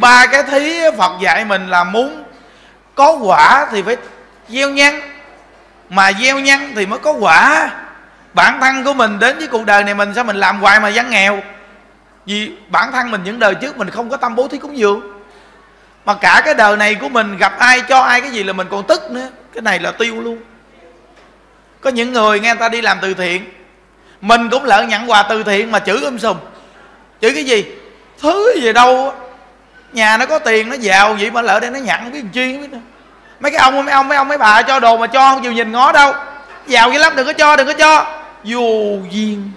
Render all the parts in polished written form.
Ba cái thí Phật dạy mình là muốn có quả thì phải gieo nhân, mà gieo nhân thì mới có quả. Bản thân của mình đến với cuộc đời này mình sao mình làm hoài mà dân nghèo? Vì bản thân mình những đời trước mình không có tâm bố thí cúng dường, mà cả cái đời này của mình gặp ai cho ai cái gì là mình còn tức nữa. Cái này là tiêu luôn. Có những người nghe người ta đi làm từ thiện, mình cũng lỡ nhận quà từ thiện mà chửi sùm. Chửi cái gì? Thứ gì đâu, nhà nó có tiền nó giàu vậy mà lỡ đây nó nhận cái chi biết nữa. Mấy cái ông mấy bà cho đồ mà cho không chịu nhìn ngó đâu. Giàu dữ lắm, đừng có cho. Vô duyên.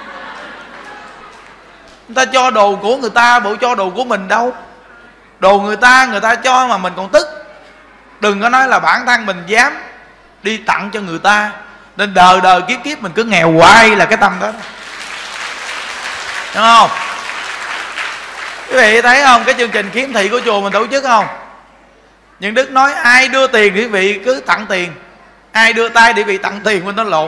Người ta cho đồ của người ta, bộ cho đồ của mình đâu. Đồ người ta cho mà mình còn tức. Đừng có nói là bản thân mình dám đi tặng cho người ta, nên đời đời kiếp kiếp mình cứ nghèo hoài là cái tâm đó. Đúng không? Quý vị thấy không, cái chương trình khiếm thị của chùa mình tổ chức không? Những Đức nói ai đưa tiền thì quý vị cứ tặng tiền, ai đưa tay thì quý vị tặng tiền, mình nói lộn.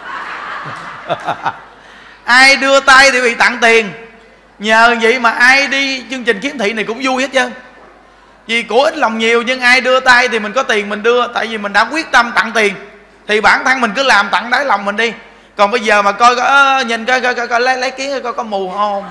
Ai đưa tay thì quý vị tặng tiền. Nhờ vậy mà ai đi chương trình khiếm thị này cũng vui hết trơn. Vì của ít lòng nhiều, nhưng ai đưa tay thì mình có tiền mình đưa. Tại vì mình đã quyết tâm tặng tiền thì bản thân mình cứ làm tặng đáy lòng mình đi. Còn bây giờ mà coi nhìn coi lấy kiến coi có mù không?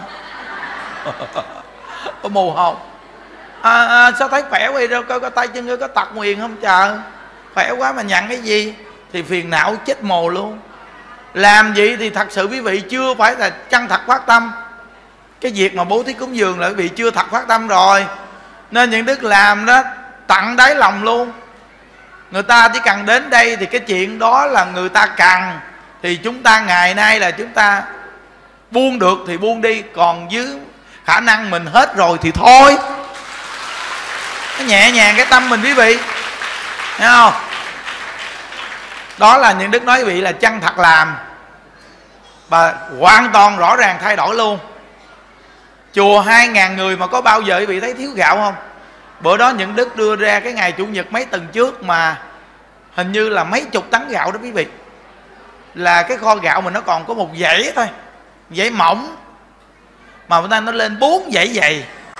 Có mù không? Sao thấy khỏe vậy đâu, coi tay chân có tật nguyền không chờ? Khỏe quá mà nhận cái gì? Thì phiền não chết mồ luôn. Làm vậy thì thật sự quý vị chưa phải là chân thật phát tâm. Cái việc mà bố thí cúng dường là quý vị chưa thật phát tâm rồi. Nên những Đức làm đó tặng đáy lòng luôn. Người ta chỉ cần đến đây thì cái chuyện đó là người ta cần, thì chúng ta ngày nay là chúng ta buông được thì buông đi, còn dưới khả năng mình hết rồi thì thôi. Nó nhẹ nhàng cái tâm mình quý vị, thấy không? Đó là những Đức nói quý vị là chân thật làm, và hoàn toàn rõ ràng thay đổi luôn. Chùa 2.000 người mà có bao giờ quý vị thấy thiếu gạo không? Bữa đó những Đức đưa ra cái ngày Chủ nhật mấy tuần trước mà hình như là mấy chục tấn gạo đó quý vị. Là cái kho gạo mình nó còn có một dãy thôi, dãy mỏng, mà người ta nó lên 4 dãy dày.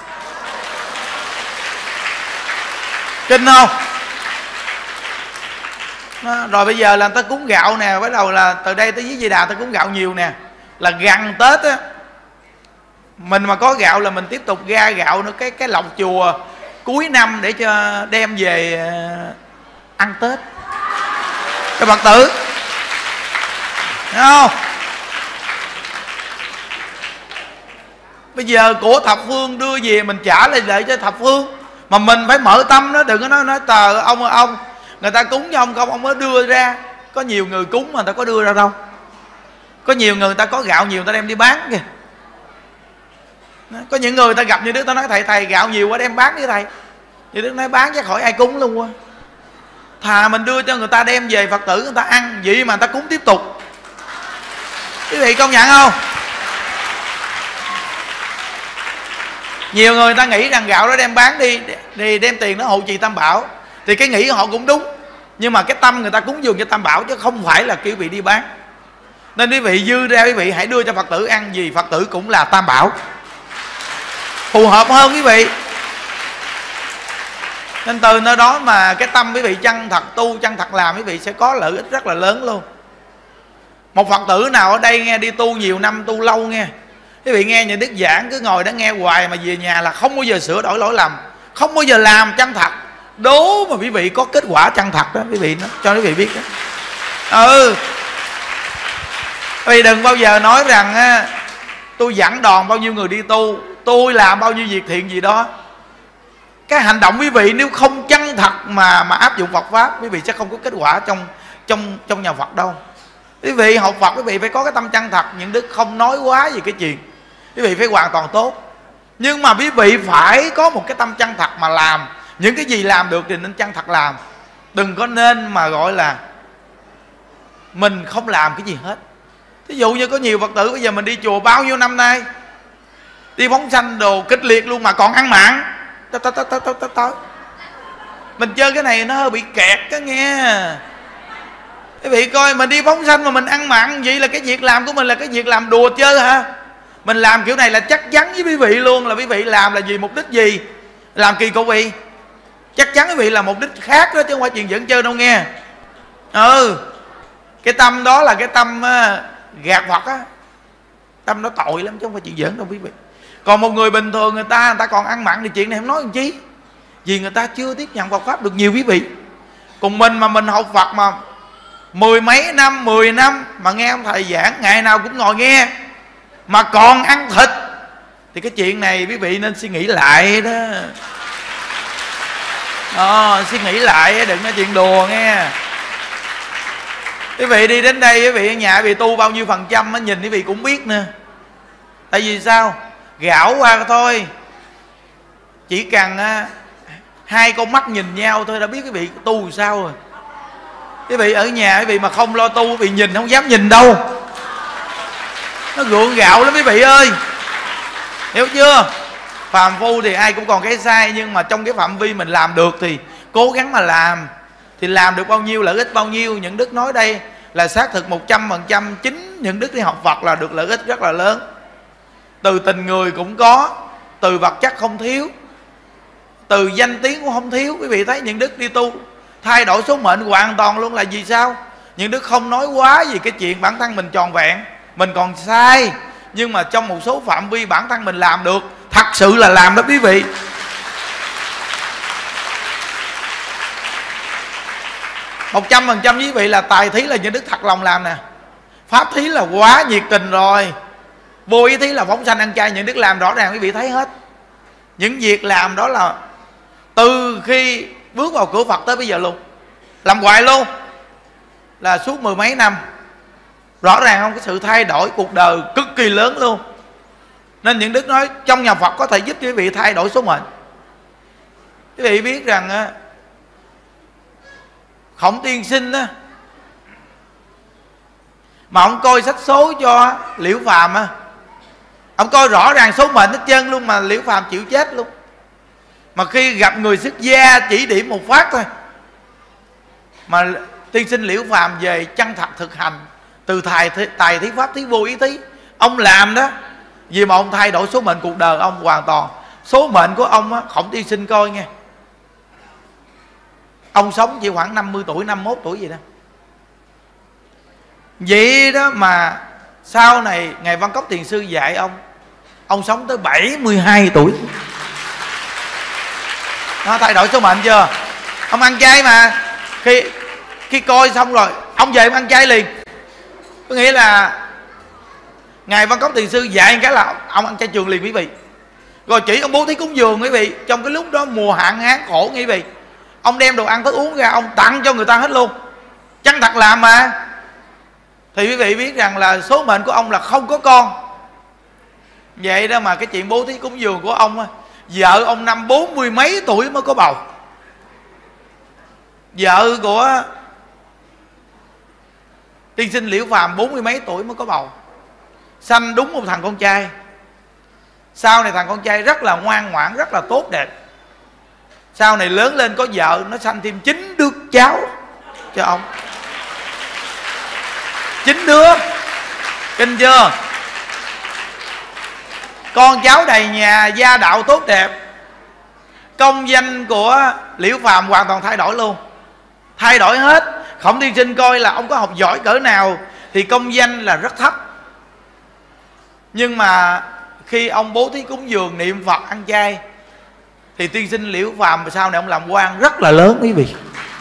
Kinh không? Rồi bây giờ là người ta cúng gạo nè, bắt đầu là từ đây tới dưới Di Đà ta cúng gạo nhiều nè. Là gần Tết á, mình mà có gạo là mình tiếp tục ra gạo nữa, cái lọc chùa cuối năm để cho đem về ăn Tết cho Phật tử. Thấy không? Bây giờ của thập phương đưa về mình trả lại cho thập phương, mà mình phải mở tâm đó. Đừng có nói tờ ông người ta cúng cho ông không, ông mới đưa ra. Có nhiều người cúng mà người ta có đưa ra đâu. Có nhiều người ta có gạo nhiều người ta đem đi bán kìa. Có những người ta gặp như Đức ta nói thầy gạo nhiều quá đem bán đi thầy. Như Đức nói bán chắc khỏi ai cúng luôn quá. Thà mình đưa cho người ta đem về Phật tử người ta ăn, vậy mà người ta cúng tiếp tục. Quý vị công nhận không? Nhiều người ta nghĩ rằng gạo đó đem bán đi thì đem tiền nó hộ trì Tam Bảo, thì cái nghĩ họ cũng đúng, nhưng mà cái tâm người ta cúng dường cho Tam Bảo chứ không phải là kiểu vị đi bán. Nên quý vị dư ra quý vị hãy đưa cho Phật tử ăn, vì Phật tử cũng là Tam Bảo, phù hợp hơn quý vị. Nên từ nơi đó mà cái tâm quý vị chân thật tu, chân thật làm, quý vị sẽ có lợi ích rất là lớn luôn. Một Phật tử nào ở đây nghe đi tu nhiều năm, tu lâu nghe, quý vị nghe những Đức giảng cứ ngồi đó nghe hoài mà về nhà là không bao giờ sửa đổi lỗi lầm, không bao giờ làm chân thật. Đố mà quý vị có kết quả chân thật đó, quý vị nó cho quý vị biết đó. Quý vị đừng bao giờ nói rằng tôi dẫn đòn bao nhiêu người đi tu, tôi làm bao nhiêu việc thiện gì đó. Cái hành động quý vị nếu không chân thật mà áp dụng Phật pháp, quý vị sẽ không có kết quả trong nhà Phật đâu. Quý vị học Phật quý vị phải có cái tâm chân thật. Những Đức không nói quá về cái chuyện, quý vị phải hoàn toàn tốt, nhưng mà quý vị phải có một cái tâm chân thật mà làm. Những cái gì làm được thì nên chân thật làm. Đừng có nên mà gọi là mình không làm cái gì hết. Thí dụ như có nhiều Phật tử bây giờ mình đi chùa bao nhiêu năm nay, đi phóng sanh đồ kịch liệt luôn mà còn ăn mặn. Mình chơi cái này nó hơi bị kẹt đó nghe. Quý vị coi mình đi phóng sanh mà mình ăn mặn, vậy là cái việc làm của mình là cái việc làm đùa chơi hả? Mình làm kiểu này là chắc chắn với quý vị luôn là quý vị làm là vì mục đích gì? Làm kỳ cục gì? Chắc chắn quý vị là mục đích khác đó chứ không phải chuyện dẫn chơi đâu nghe. Cái tâm đó là cái tâm gạt Phật á. Tâm đó tội lắm chứ không phải chuyện giỡn đâu quý vị. Còn một người bình thường người ta còn ăn mặn thì chuyện này không nói làm chi. Vì người ta chưa tiếp nhận Phật Pháp được nhiều quý vị. Cùng mình mà mình học Phật mà 10 mấy năm, 10 năm mà nghe ông thầy giảng ngày nào cũng ngồi nghe mà còn ăn thịt thì cái chuyện này quý vị nên suy nghĩ lại đó. Suy nghĩ lại, đừng nói chuyện đùa nghe. Quý vị đi đến đây, quý vị ở nhà quý vị tu bao nhiêu phần trăm á, nhìn quý vị cũng biết nè. Tại vì sao? Gạo qua thôi, chỉ cần hai con mắt nhìn nhau thôi đã biết quý vị tu sao rồi. Quý vị ở nhà quý vị mà không lo tu, quý vị nhìn không dám nhìn đâu, nó gượng gạo lắm quý vị ơi, hiểu chưa? Phàm phu thì ai cũng còn cái sai, nhưng mà trong cái phạm vi mình làm được thì cố gắng mà làm. Thì làm được bao nhiêu lợi ích bao nhiêu. Những đức nói đây là xác thực 100%. Chính những đức đi học Phật là được lợi ích rất là lớn. Từ tình người cũng có, từ vật chất không thiếu, từ danh tiếng cũng không thiếu. Quý vị thấy những đức đi tu thay đổi số mệnh hoàn toàn luôn. Là vì sao? Những đức không nói quá vì cái chuyện bản thân mình tròn vẹn, mình còn sai, nhưng mà trong một số phạm vi bản thân mình làm được, thật sự là làm đó quý vị. Một 100% quý vị là tài thí là những đức thật lòng làm nè. Pháp thí là quá nhiệt tình rồi. Vô ý thí là phóng sanh ăn chay, những đức làm rõ ràng quý vị thấy hết. Những việc làm đó là từ khi bước vào cửa Phật tới bây giờ luôn, làm hoài luôn, là suốt 10 mấy năm. Rõ ràng không? Cái sự thay đổi cuộc đời cực kỳ lớn luôn. Nên những đức nói trong nhà Phật có thể giúp cho quý vị thay đổi số mệnh. Quý vị biết rằng Khổng Tiên Sinh á, mà ông coi sách số cho Liễu Phàm á, ông coi rõ ràng số mệnh hết trơn luôn, mà Liễu Phàm chịu chết luôn. Mà khi gặp người xuất gia chỉ điểm một phát thôi, mà Tiên Sinh Liễu Phàm về chân thật thực hành, từ tài thí pháp thí vô ý thí, ông làm đó. Vì mà ông thay đổi số mệnh cuộc đời ông hoàn toàn. Số mệnh của ông á, Khổng Tiên Sinh coi nghe, ông sống chỉ khoảng 50 tuổi, 51 tuổi gì đó. Vậy đó mà sau này Ngài Văn Cốc Thiền Sư dạy ông sống tới 72 tuổi. Nó thay đổi số mệnh chưa? Ông ăn chay mà. Khi coi xong rồi ông về ông ăn chay liền. Có nghĩa là Ngài Văn Cốc Thiền Sư dạy cái là ông ăn chay trường liền quý vị. Rồi chỉ ông bố thí cúng dường quý vị. Trong cái lúc đó mùa hạn hán khổ quý vị, ông đem đồ ăn thức uống ra, ông tặng cho người ta hết luôn. Chân thật làm mà. Thì quý vị biết rằng là số mệnh của ông là không có con. Vậy đó mà cái chuyện bố thí cúng dường của ông á, vợ ông năm 40 mấy tuổi mới có bầu. Vợ của Tiên Sinh Liễu Phàm 40 mấy tuổi mới có bầu, sanh đúng một thằng con trai. Sau này thằng con trai rất là ngoan ngoãn, rất là tốt đẹp. Sau này lớn lên có vợ, nó sanh thêm 9 đứa cháu cho ông. 9 đứa, kinh chưa? Con cháu đầy nhà, gia đạo tốt đẹp. Công danh của Liễu Phàm hoàn toàn thay đổi luôn, thay đổi hết. Khổng Tiên Sinh coi là ông có học giỏi cỡ nào thì công danh là rất thấp. Nhưng mà khi ông bố thí cúng dường, niệm Phật, ăn chay thì Tiên Sinh Liễu Phàm sau này ông làm quan rất là lớn quý vị.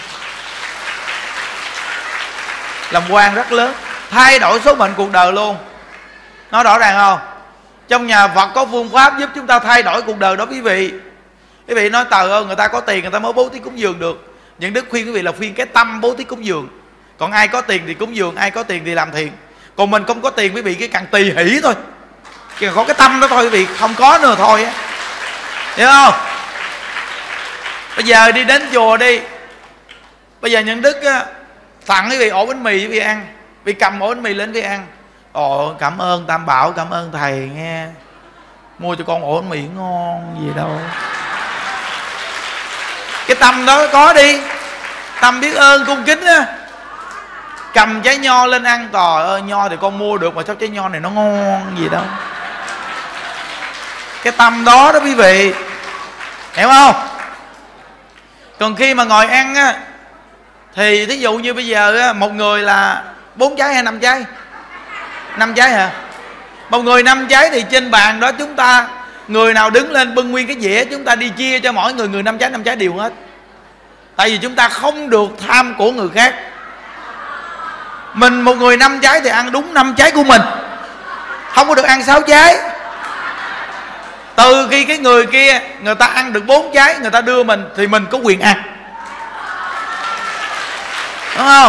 Làm quan rất lớn, thay đổi số mệnh cuộc đời luôn. Nói rõ ràng không? Trong nhà Phật có phương pháp giúp chúng ta thay đổi cuộc đời đó quý vị. Quý vị nói trời ơi, người ta có tiền người ta mới bố thí cúng dường được. Những đức khuyên quý vị là khuyên cái tâm bố thí cúng dường. Còn ai có tiền thì cúng dường, ai có tiền thì làm thiện. Còn mình không có tiền quý vị cái càng tỳ hỷ thôi, chỉ có cái tâm đó thôi quý vị, không có nữa thôi á, hiểu không? Bây giờ đi đến chùa đi, bây giờ những đức á, tặng quý vị ổ bánh mì quý vị ăn, quý vị cầm ổ bánh mì lên quý vị ăn. Ồ, cảm ơn Tam Bảo, cảm ơn thầy nghe, mua cho con ổ bánh mì ngon gì đâu. Cái tâm đó có đi, tâm biết ơn cung kính á. Cầm trái nho lên ăn, trời ơi nho thì con mua được mà sao trái nho này nó ngon gì đâu. Cái tâm đó đó quý vị. hiểu không? Còn khi mà ngồi ăn á, thì thí dụ như bây giờ á, một người là 4 trái hay 5 trái? 5 trái hả? Một người 5 trái thì trên bàn đó chúng ta, người nào đứng lên bưng nguyên cái dĩa, chúng ta đi chia cho mỗi người 5 trái đều hết. Tại vì chúng ta không được tham của người khác. Mình một người 5 trái thì ăn đúng 5 trái của mình, không có được ăn 6 trái. Từ khi cái người kia người ta ăn được 4 trái, người ta đưa mình thì mình có quyền ăn, đúng không?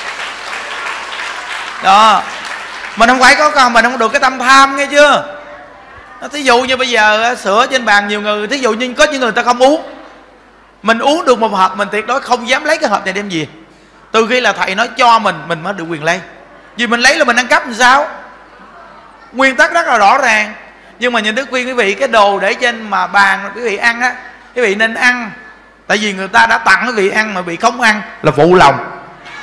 Đó, mình không phải có mình không được cái tâm tham, nghe chưa? Thí dụ như bây giờ sữa trên bàn nhiều người, thí dụ như có những người ta không uống, mình uống được một hộp, mình tuyệt đối không dám lấy cái hộp này đem về. Từ khi là thầy nói cho mình mới được quyền lấy. Vì mình lấy là mình ăn cắp làm sao? Nguyên tắc rất là rõ ràng. Nhưng mà nhà Đức khuyên quý vị, cái đồ để trên mà bàn quý vị ăn á, quý vị nên ăn. Tại vì người ta đã tặng quý vị ăn mà quý vị không ăn là phụ lòng.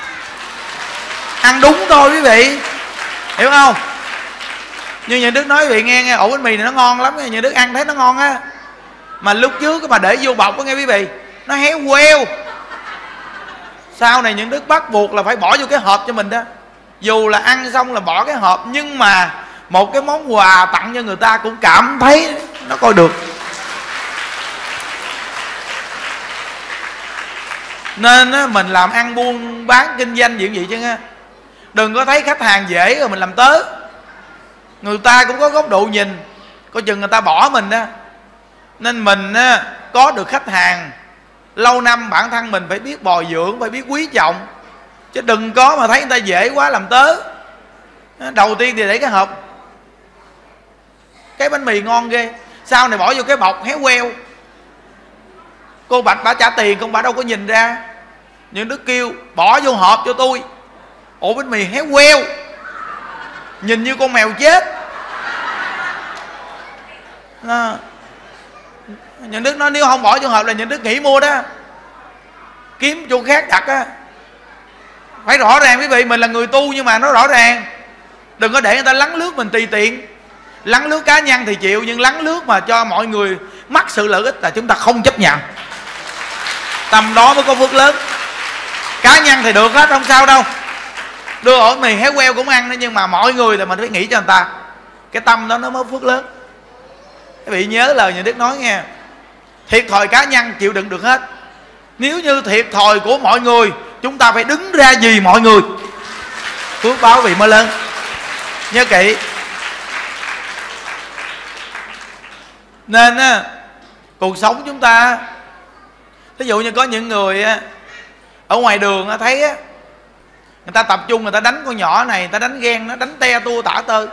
Ăn đúng thôi quý vị, hiểu không? Như nhà Đức nói quý vị nghe ổ bánh mì này nó ngon lắm, nhà Đức ăn thấy nó ngon á, mà lúc trước mà để vô bọc á nghe quý vị, nó héo queo. Sau này những Đức bắt buộc là phải bỏ vô cái hộp cho mình đó. Dù là ăn xong là bỏ cái hộp, nhưng mà một cái món quà tặng cho người ta cũng cảm thấy nó coi được. Nên á, mình làm ăn buôn bán kinh doanh gì vậy chứ á, đừng có thấy khách hàng dễ rồi mình làm tớ. Người ta cũng có góc độ nhìn, coi chừng người ta bỏ mình đó. Nên mình á, có được khách hàng lâu năm, bản thân mình phải biết bồi dưỡng, phải biết quý trọng. Chứ đừng có mà thấy người ta dễ quá làm tớ. Đầu tiên thì để cái hộp, cái bánh mì ngon ghê, sau này bỏ vô cái bọc héo queo. Cô Bạch bà trả tiền, con bà đâu có nhìn ra. Nhưng Đức kêu bỏ vô hộp cho tôi, ổ bánh mì héo queo, nhìn như con mèo chết. Nhà Đức nói nếu không bỏ vô hộp là nhà Đức nghỉ mua đó, kiếm chỗ khác đặt á. Phải rõ ràng quý vị, mình là người tu nhưng mà nó rõ ràng. Đừng có để người ta lắng lướt mình tùy tiện. Lắng lướt cá nhân thì chịu, nhưng lắng lướt mà cho mọi người mắc sự lợi ích là chúng ta không chấp nhận. Tầm đó mới có phước lớn. Cá nhân thì được hết, không sao đâu, đưa ổ mì héo queo cũng ăn đó, nhưng mà mọi người là mình phải nghĩ cho người ta. Cái tâm đó nó mới phước lớn. Quý vị nhớ lời nhà Đức nói nghe, thiệt thòi cá nhân chịu đựng được hết. Nếu như thiệt thòi của mọi người, chúng ta phải đứng ra vì mọi người, phước báo vị mới lớn. Nhớ kỹ. Nên á, cuộc sống chúng ta, ví dụ như có những người á, ở ngoài đường á, thấy á, người ta tập trung, người ta đánh con nhỏ này, người ta đánh ghen, nó đánh te tua tả tơi.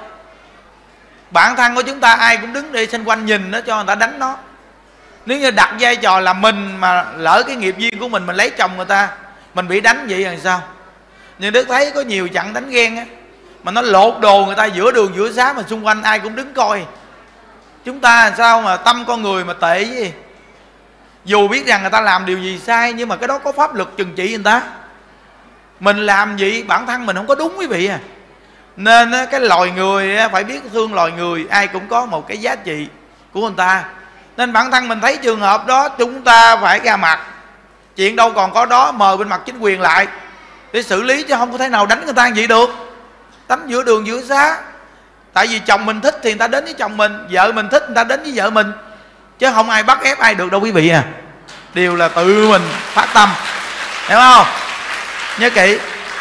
Bản thân của chúng ta ai cũng đứng đi xung quanh nhìn nó cho người ta đánh nó. Nếu như đặt vai trò là mình mà lỡ cái nghiệp duyên của mình lấy chồng người ta, mình bị đánh vậy là sao? Nhưng Đức thấy có nhiều trận đánh ghen á, mà nó lột đồ người ta giữa đường giữa xá, mà xung quanh ai cũng đứng coi. Chúng ta làm sao mà tâm con người mà tệ gì? Dù biết rằng người ta làm điều gì sai, nhưng mà cái đó có pháp luật trừng trị người ta. Mình làm gì bản thân mình không có đúng quý vị à. Nên cái loài người phải biết thương loài người, ai cũng có một cái giá trị của người ta. Nên bản thân mình thấy trường hợp đó, chúng ta phải ra mặt. Chuyện đâu còn có đó, mời bên mặt chính quyền lại để xử lý, chứ không có thể nào đánh người ta vậy được. Đánh giữa đường giữa xá. Tại vì chồng mình thích thì người ta đến với chồng mình, vợ mình thích người ta đến với vợ mình, chứ không ai bắt ép ai được đâu quý vị à. Điều là tự mình phát tâm, hiểu không? Nhớ kỹ.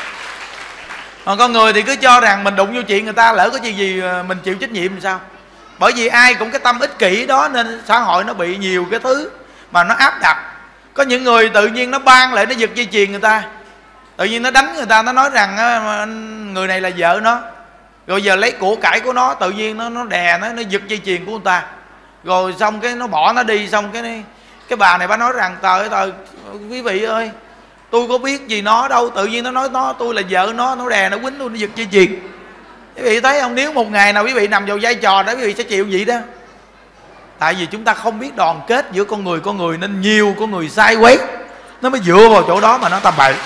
Còn con người thì cứ cho rằng mình đụng vô chuyện người ta, lỡ có chuyện gì mình chịu trách nhiệm làm sao? Bởi vì ai cũng cái tâm ích kỷ đó, nên xã hội nó bị nhiều cái thứ mà nó áp đặt. Có những người tự nhiên nó ban lại, nó giật dây chuyền người ta, tự nhiên nó đánh người ta, nó nói rằng người này là vợ nó, rồi giờ lấy của cải của nó, tự nhiên nó đè nó giật dây chuyền của người ta, rồi xong cái nó bỏ nó đi. Xong cái bà này bà nói rằng trời ơi quý vị ơi, tôi có biết gì nó đâu, tự nhiên nó nói tôi là vợ nó đè nó quýnh tôi, nó giật dây chuyền. Quý vị thấy không? Nếu một ngày nào quý vị nằm vào vai trò đó, quý vị sẽ chịu vậy đó. Tại vì chúng ta không biết đoàn kết giữa con người nên nhiều con người sai quấy, nó mới dựa vào chỗ đó mà nó tầm bậy.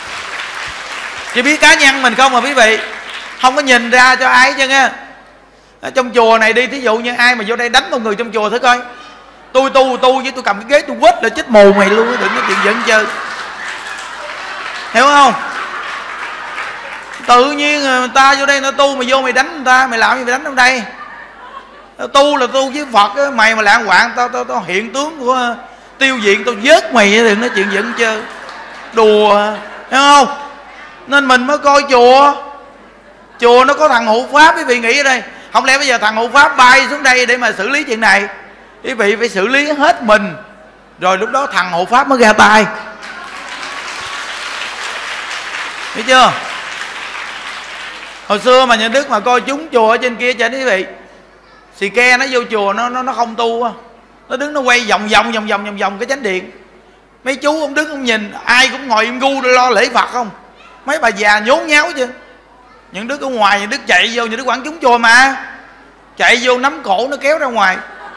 Chỉ biết cá nhân mình không mà quý vị, không có nhìn ra cho ai chứ nghe. Ở trong chùa này đi, thí dụ như ai mà vô đây đánh một người trong chùa thử coi, Tôi tu với tôi cầm cái ghế tôi quết lại chết mù mày luôn, đừng có chuyện giận chơi, hiểu không? Tự nhiên người ta vô đây người ta tu mà vô mày đánh người ta, mày làm gì mày đánh trong đây? Tu là tu với Phật á, mày mà lạng quạng tao hiện tướng của tiêu diệt, tao vớt mày, đừng nói chuyện giận chơi, đùa, hiểu không? Nên mình mới coi chùa nó có thằng hộ pháp. Quý vị nghĩ ở đây không lẽ bây giờ thằng hộ pháp bay xuống đây để mà xử lý chuyện này? Quý vị phải xử lý hết mình, rồi lúc đó thằng hộ pháp mới ra tay, hiểu chưa? Hồi xưa mà nhà Đức mà coi chúng chùa ở trên kia cho quý vị, xì ke nó vô chùa nó không tu á, nó đứng nó quay vòng cái chánh điện. Mấy chú ông đứng ông nhìn, ai cũng ngồi im gu lo lễ Phật không. Mấy bà già nhốn nháo chứ. Những Đức ở ngoài, những Đức chạy vô, những Đức quản chúng chùa mà chạy vô nắm cổ nó kéo ra ngoài.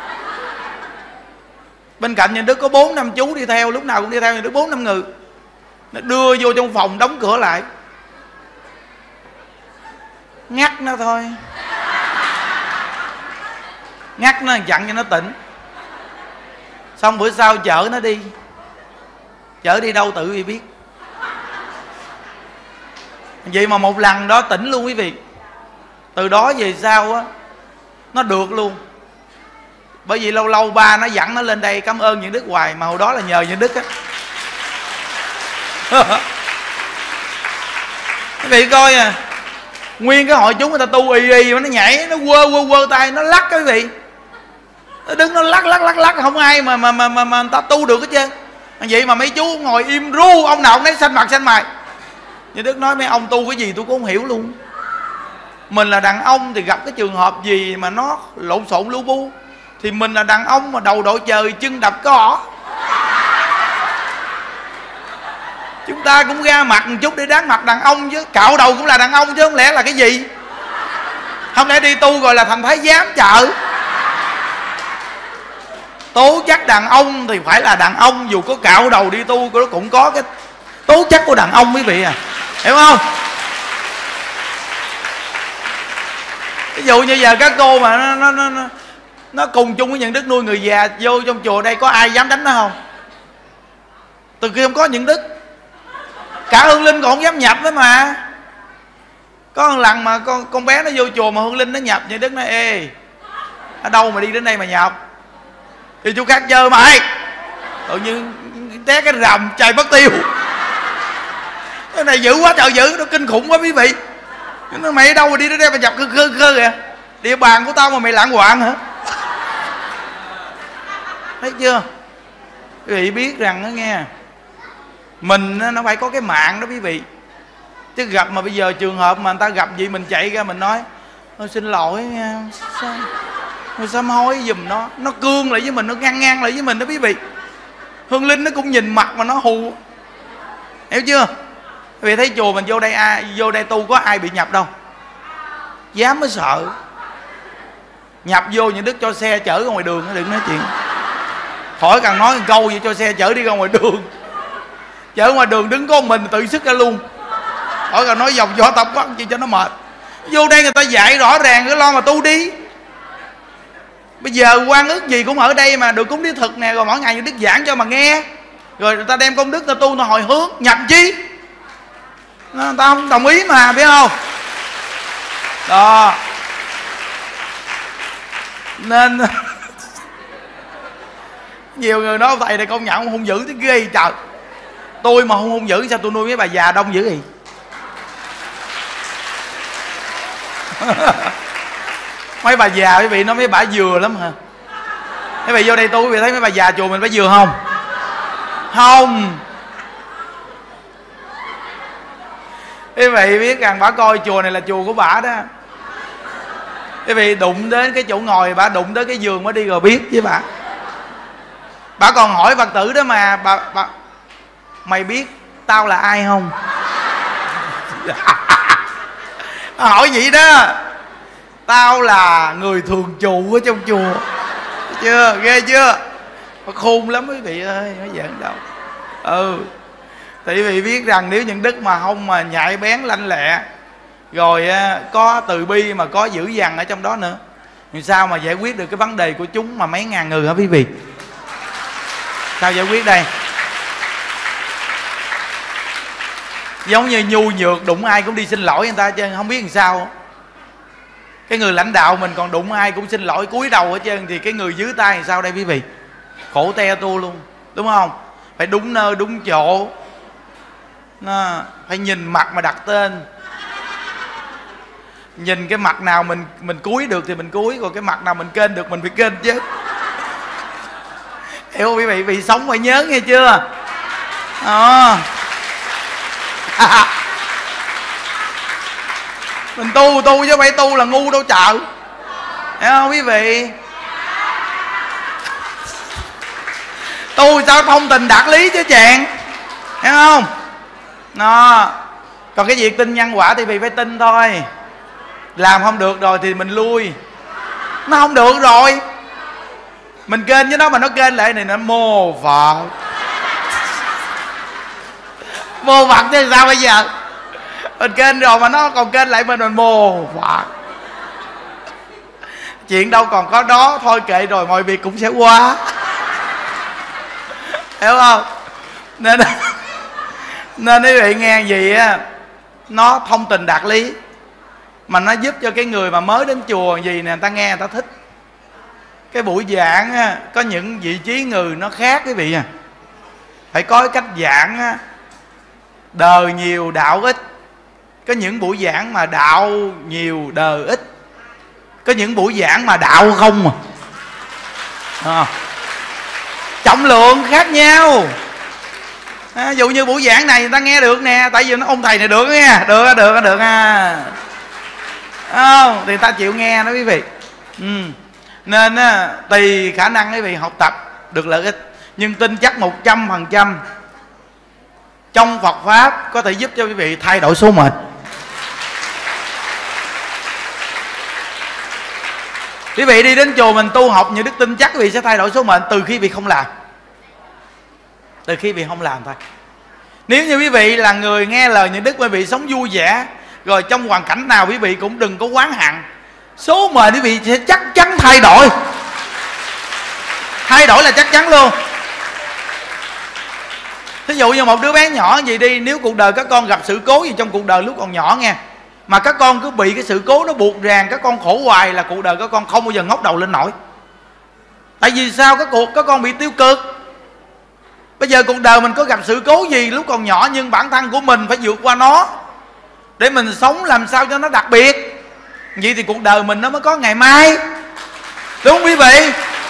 Bên cạnh những Đức có 4-5 chú đi theo, lúc nào cũng đi theo những Đức 4-5 người. Nó đưa vô trong phòng đóng cửa lại, ngắt nó thôi, ngắt nó chặn cho nó tỉnh. Xong bữa sau chở nó đi, chở đi đâu tự vì biết. Vậy mà một lần đó tỉnh luôn quý vị. Từ đó về sau á nó được luôn. Bởi vì lâu lâu ba nó dẫn nó lên đây cảm ơn những Đức hoài, mà hồi đó là nhờ những Đức á. Quý vị coi à, nguyên cái hội chúng người ta tu y mà nó nhảy, nó quơ tay, nó lắc quý vị. Nó đứng nó lắc không ai mà người ta tu được hết trơn. Vậy mà mấy chú ngồi im ru, ông nào cũng thấy xanh mặt xanh mày. Như Đức nói mấy ông tu cái gì tôi cũng không hiểu luôn. Mình là đàn ông thì gặp cái trường hợp gì mà nó lộn xộn lu bu, thì mình là đàn ông mà đầu đội trời chân đập cỏ, chúng ta cũng ra mặt một chút để đáng mặt đàn ông chứ. Cạo đầu cũng là đàn ông chứ không lẽ là cái gì? Không lẽ đi tu gọi là thành thái giám chợ? Tố chất đàn ông thì phải là đàn ông, dù có cạo đầu đi tu nó cũng có cái tố chất của đàn ông quý vị à, hiểu không? Ví dụ như giờ các cô mà nó cùng chung với những Đức nuôi người già, vô trong chùa đây có ai dám đánh nó không? Từ khi không có những Đức, cả Hương Linh còn không dám nhập nữa mà. Có một lần mà con bé nó vô chùa mà Hương Linh nó nhập, những Đức nói ê, ở đâu mà đi đến đây mà nhập? Thì chú khác chơi mày. Tự nhiên té cái rầm chày mất tiêu. Cái này dữ quá trời dữ, nó kinh khủng quá quý vị. Nó mày ở đâu mà đi đến đây mà nhập khơ kìa? Địa bàn của tao mà mày lạng hoạn hả? Thấy chưa? Quý vị biết rằng đó nghe, mình nó phải có cái mạng đó quý vị. Chứ gặp mà bây giờ trường hợp mà người ta gặp gì mình chạy ra mình nói ôi xin lỗi nha, sao sám hối giùm nó cương lại với mình, nó ngăn lại với mình đó quý vị. Hương Linh nó cũng nhìn mặt mà nó hù, hiểu chưa? Quý vị thấy chùa mình vô đây tu có ai bị nhập đâu, dám mới sợ. Nhập vô những Đức cho xe chở ra ngoài đường, đừng nói chuyện. Khỏi cần nói một câu gì, cho xe chở đi ra ngoài đường. Chở ngoài đường đứng có mình tự sức ra luôn. Khỏi cần nói vòng võ tập quán chi cho nó mệt. Vô đây người ta dạy rõ ràng, cứ lo mà tu đi. Bây giờ quan ước gì cũng ở đây mà, được cúng đế thực nè, rồi mỗi ngày những Đức giảng cho mà nghe. Rồi người ta đem công đức ta tu, ta hồi hướng, nhập chi? Người ta không đồng ý mà, biết không? Đó. Nên nhiều người nói thầy này công nhận hung dữ thế ghê trời. Tôi mà không hung dữ sao tôi nuôi mấy bà già đông dữ gì? Mấy bà già quý vị nói mấy bà dừa lắm hả? Mấy bà vô đây tôi quý vị thấy mấy bà già chùa mình bà dừa không? Không. Quý vị biết rằng bà coi chùa này là chùa của bà đó. Quý vị đụng đến cái chỗ ngồi, bà đụng tới cái giường mới đi rồi biết với bà. Bà còn hỏi Phật tử đó mà bà mày biết tao là ai không? Bà hỏi vậy đó. Tao là người thường trụ ở trong chùa. Chưa? Ghê chưa? Bà khôn lắm quý vị ơi, nói giỡn đâu. Thì quý vị biết rằng nếu những Đức mà không mà nhạy bén lanh lẹ, rồi có từ bi mà có dữ dằn ở trong đó nữa, thì sao mà giải quyết được cái vấn đề của chúng mà mấy ngàn người hả quý vị? Sao giải quyết đây? Giống như nhu nhược, đụng ai cũng đi xin lỗi người ta chứ không biết làm sao. Cái người lãnh đạo mình còn đụng ai cũng xin lỗi cúi đầu hết trơn, thì cái người dưới tay làm sao đây quý vị? Khổ te tu luôn, đúng không? Phải đúng nơi đúng chỗ, phải nhìn mặt mà đặt tên. Nhìn cái mặt nào mình cúi được thì mình cúi, còn cái mặt nào mình kênh được mình phải kênh chứ. Hiểu không quý vị? Vì sống phải nhớ nghe chưa? Mình tu chứ không phải tu là ngu đâu chợ. Hiểu không quý vị? Tu sao thông tình đạt lý chứ chàng. Hiểu không? Còn cái việc tin nhân quả thì vì phải tin thôi. Làm không được rồi thì mình lui. Nó không được rồi, mình kênh với nó mà nó kênh lại này, nó mô Phật. Mô Phật chứ sao bây giờ? Mình kênh rồi mà nó còn kênh lại mình mô Phật. Chuyện đâu còn có đó, thôi kệ rồi mọi việc cũng sẽ qua. Hiểu không? Nên quý vị nghe gì á, nó thông tình đạt lý, mà nó giúp cho cái người mà mới đến chùa gì nè, người ta nghe người ta thích. Cái buổi giảng á, có những vị trí người nó khác quý vị à. Phải có cái cách giảng á, đời nhiều đạo ít. Có những buổi giảng mà đạo nhiều đời ít. Có những buổi giảng mà đạo không trọng lượng khác nhau. Ví dụ như buổi giảng này người ta nghe được nè, tại vì nó ông thầy này được nha, được ha. Thì người ta chịu nghe đó quý vị. Nên tùy khả năng quý vị học tập được lợi ích. Nhưng tin chắc 100% trong Phật Pháp có thể giúp cho quý vị thay đổi số mệnh. Quý vị đi đến chùa mình tu học những đức tin chắc quý vị sẽ thay đổi số mệnh từ khi vị không làm. Từ khi vị không làm thôi. Nếu như quý vị là người nghe lời những đức, quý vị sống vui vẻ, rồi trong hoàn cảnh nào quý vị cũng đừng có oán hận, số mệnh quý vị sẽ chắc chắn thay đổi. Thay đổi là chắc chắn luôn. Thí dụ như một đứa bé nhỏ gì đi, nếu cuộc đời các con gặp sự cố gì trong cuộc đời lúc còn nhỏ nghe, mà các con cứ bị cái sự cố nó buộc ràng, các con khổ hoài, là cuộc đời các con không bao giờ ngóc đầu lên nổi. Tại vì sao? Các con bị tiêu cực. Bây giờ cuộc đời mình có gặp sự cố gì lúc còn nhỏ, nhưng bản thân của mình phải vượt qua nó để mình sống làm sao cho nó đặc biệt. Vậy thì cuộc đời mình nó mới có ngày mai. Đúng không quý vị?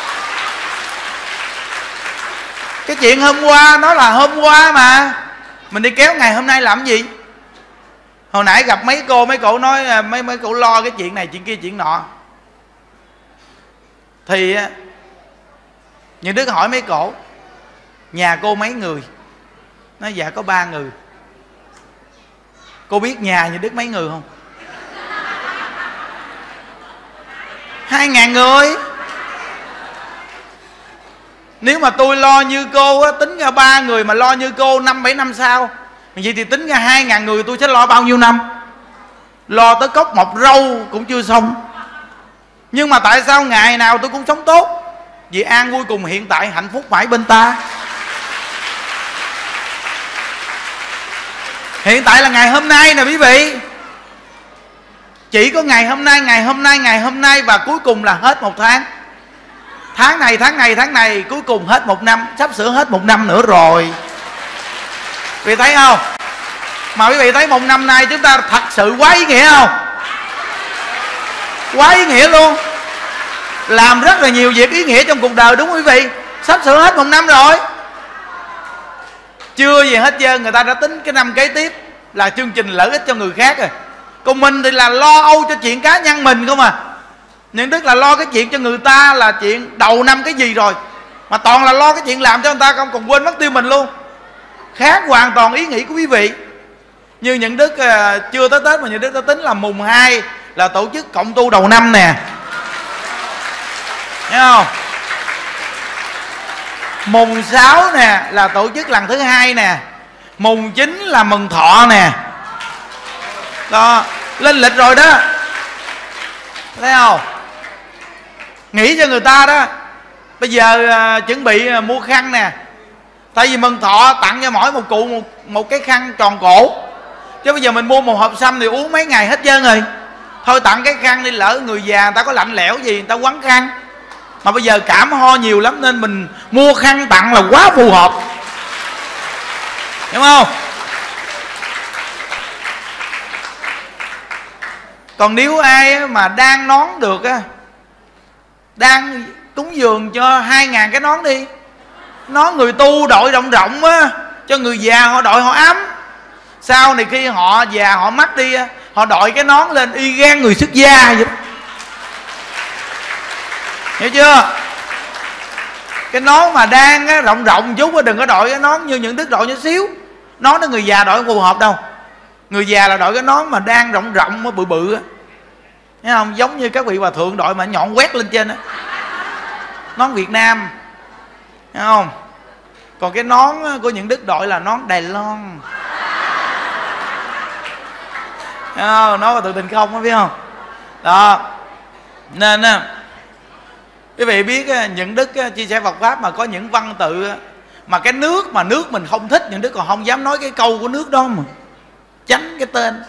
Cái chuyện hôm qua nó là hôm qua mà mình đi kéo ngày hôm nay làm gì? Hồi nãy gặp mấy cổ nói mấy cổ lo cái chuyện này chuyện kia chuyện nọ, thì những đứa hỏi mấy cổ nhà cô mấy người, nói dạ có 3 người. Cô biết nhà như Đức mấy người không? 2.000 người. Nếu mà tôi lo như cô á, tính ra 3 người mà lo như cô 5-7 năm sau, vậy thì tính ra 2.000 người tôi sẽ lo bao nhiêu năm? Lo tới cốc mọc râu cũng chưa xong. Nhưng mà tại sao ngày nào tôi cũng sống tốt? Vì an vui cùng hiện tại, hạnh phúc mãi bên ta. Hiện tại là ngày hôm nay nè quý vị. Chỉ có ngày hôm nay và cuối cùng là hết một tháng. Tháng này cuối cùng hết một năm. Sắp sửa hết một năm nữa rồi. Quý vị thấy không? Mà quý vị thấy một năm nay chúng ta thật sự quá ý nghĩa không? Quá ý nghĩa luôn. Làm rất là nhiều việc ý nghĩa trong cuộc đời, đúng không quý vị? Sắp sửa hết một năm rồi. Chưa gì hết trơn, người ta đã tính cái năm kế tiếp là chương trình lợi ích cho người khác rồi. Còn mình thì là lo âu cho chuyện cá nhân mình không à. Nhưng tức là lo cái chuyện cho người ta là chuyện đầu năm cái gì rồi, mà toàn là lo cái chuyện làm cho người ta không, còn quên mất tiêu mình luôn. Khác hoàn toàn ý nghĩ của quý vị. Như những đức chưa tới Tết mà những đức đã tính là mùng 2 là tổ chức cộng tu đầu năm nè. Thấy không? Mùng 6 nè là tổ chức lần thứ 2 nè. Mùng 9 là mừng thọ nè. Đó, lên lịch rồi đó. Thấy không? Nghĩ cho người ta đó. Bây giờ chuẩn bị mua khăn nè, Tại vì mừng thọ tặng cho mỗi một cụ một cái khăn tròn cổ, chứ bây giờ mình mua một hộp sâm thì uống mấy ngày hết trơn rồi. Thôi tặng cái khăn đi, lỡ người già người ta có lạnh lẽo gì người ta quấn khăn. Mà bây giờ cảm ho nhiều lắm nên mình mua khăn tặng là quá phù hợp, hiểu không? Còn nếu ai mà đang nón được á, đang cúng dường cho 2.000 cái nón đi. Nón người tu đội rộng rộng á, cho người già họ đội họ ấm. Sau này khi họ già họ mất đi, họ đội cái nón lên y gan người xuất gia vậy. Hiểu chưa? Cái nón mà đang á, rộng rộng chút, đừng có đội cái nón như những đức đội nhỏ xíu. Nón đó người già đội không phù hợp đâu. Người già là đội cái nón mà đang rộng rộng, bự bự á, thấy không? Giống như các vị hòa thượng đội mà nhọn quét lên trên á, nón Việt Nam, thấy không? Còn cái nón của những đức đội là nón Đài Loan. Nói vào tự tình không, có biết không? Đó. Nên quý vị biết những đức chia sẻ Phật pháp mà có những văn tự mà cái nước mà nước mình không thích, những đức còn không dám nói cái câu của nước đó mà tránh cái tên.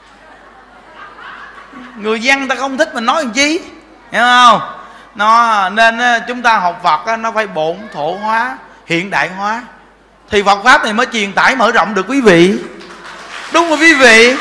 Người dân ta không thích mình nói làm chi, hiểu không? Nên chúng ta học Phật nó phải bổn thổ hóa, hiện đại hóa, thì Phật pháp này mới truyền tải mở rộng được quý vị. Đúng rồi quý vị.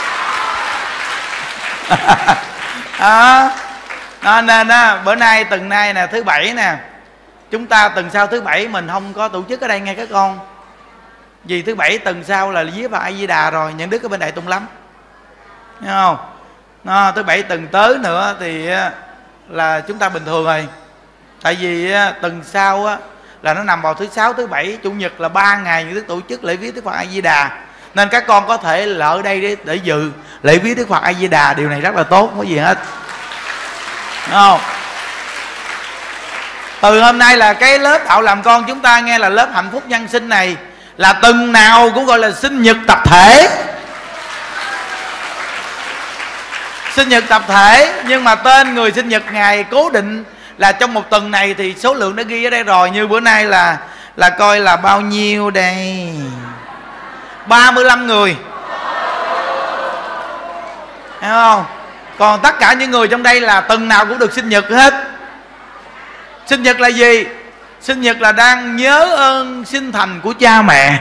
Nên bữa nay tuần nay nè, thứ bảy nè, chúng ta tuần sau thứ bảy mình không có tổ chức ở đây nghe các con. Vì thứ bảy tuần sau là viết vào A Di Đà rồi, những đức ở bên Đại Tùng lắm, thấy không? Thứ bảy tuần tới nữa thì là chúng ta bình thường rồi. Tại vì tuần sau là nó nằm vào thứ sáu, thứ bảy, chủ nhật là 3 ngày những đức tổ chức lễ viếng Đức Phật A Di Đà. Nên các con có thể ở đây để dự lễ viếng Đức Phật A Di Đà. Điều này rất là tốt, không có gì hết, đúng không? Từ hôm nay là cái lớp Đạo Làm Con chúng ta nghe là lớp hạnh phúc nhân sinh này là tuần nào cũng gọi là sinh nhật tập thể. Sinh nhật tập thể, nhưng mà tên người sinh nhật ngày cố định là trong một tuần này thì số lượng đã ghi ở đây rồi. Như bữa nay là coi là bao nhiêu đây? 35 người, thấy không? Còn tất cả những người trong đây là tuần nào cũng được sinh nhật hết. Sinh nhật là gì? Sinh nhật là đang nhớ ơn sinh thành của cha mẹ,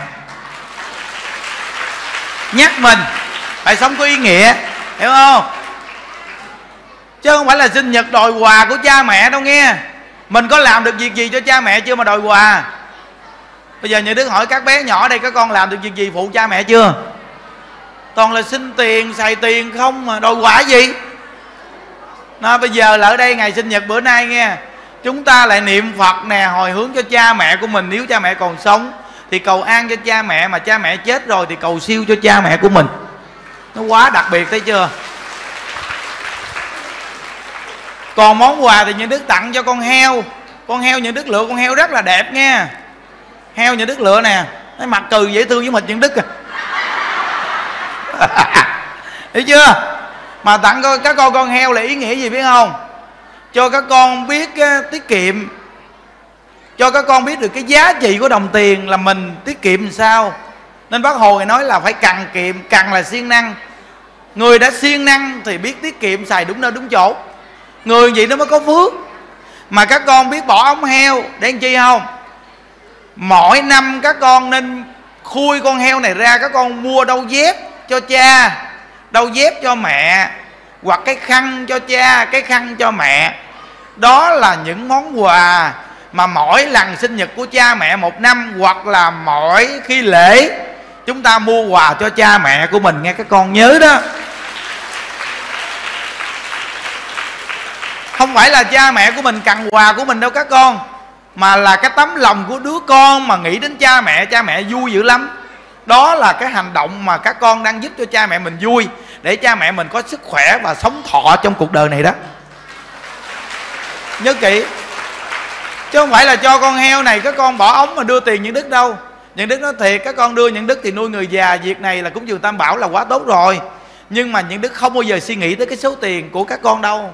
nhắc mình phải sống có ý nghĩa, hiểu không? Chứ không phải là sinh nhật đòi quà của cha mẹ đâu nghe. Mình có làm được việc gì cho cha mẹ chưa mà đòi quà? Bây giờ như Đức hỏi các bé nhỏ đây, các con làm được việc gì phụ cha mẹ chưa? Toàn là xin tiền, xài tiền không mà đòi quà gì. Bây giờ là ở đây ngày sinh nhật bữa nay nghe, chúng ta lại niệm Phật nè, hồi hướng cho cha mẹ của mình. Nếu cha mẹ còn sống thì cầu an cho cha mẹ, mà cha mẹ chết rồi thì cầu siêu cho cha mẹ của mình. Nó quá đặc biệt, thấy chưa? Còn món quà thì những đức tặng cho con heo. Con heo những đức lựa con heo rất là đẹp nha. Heo những đức lựa nè, cái mặt cười dễ thương với mình những đức à. Hiểu chưa? Mà tặng các con heo là ý nghĩa gì biết không? Cho các con biết tiết kiệm, cho các con biết được cái giá trị của đồng tiền là mình tiết kiệm làm sao. Nên Bác Hồ nói là phải cần kiệm, cần là siêng năng. Người đã siêng năng thì biết tiết kiệm, xài đúng nơi đúng chỗ. Người vậy nó mới có phước. Mà các con biết bỏ ống heo để làm chi không? Mỗi năm các con nên khui con heo này ra, các con mua đôi dép cho cha, đôi dép cho mẹ, hoặc cái khăn cho cha, cái khăn cho mẹ. Đó là những món quà mà mỗi lần sinh nhật của cha mẹ một năm, hoặc là mỗi khi lễ, chúng ta mua quà cho cha mẹ của mình nghe các con nhớ đó. Không phải là cha mẹ của mình cần quà của mình đâu các con, mà là cái tấm lòng của đứa con mà nghĩ đến cha mẹ vui dữ lắm. Đó là cái hành động mà các con đang giúp cho cha mẹ mình vui, để cha mẹ mình có sức khỏe và sống thọ trong cuộc đời này đó. Nhớ kỹ. Chứ không phải là cho con heo này các con bỏ ống mà đưa tiền những đức đâu. Những đức nói thiệt, các con đưa những đức thì nuôi người già, việc này là cúng dường Tam Bảo là quá tốt rồi. Nhưng mà những đức không bao giờ suy nghĩ tới cái số tiền của các con đâu.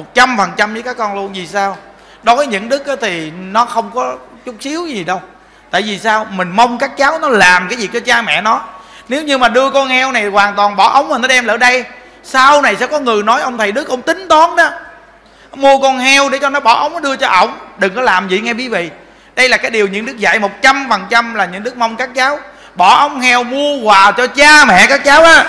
100% với các con luôn. Vì sao? Đối với những đức thì nó không có chút xíu gì đâu. Tại vì sao? Mình mong các cháu nó làm cái gì cho cha mẹ nó. Nếu như mà đưa con heo này hoàn toàn bỏ ống mà nó đem lại đây, sau này sẽ có người nói ông thầy Đức ông tính toán đó, mua con heo để cho nó bỏ ống nó đưa cho ổng. Đừng có làm vậy nghe quý vị. Đây là cái điều những Đức dạy 100% là những Đức mong các cháu bỏ ống heo mua quà cho cha mẹ các cháu á.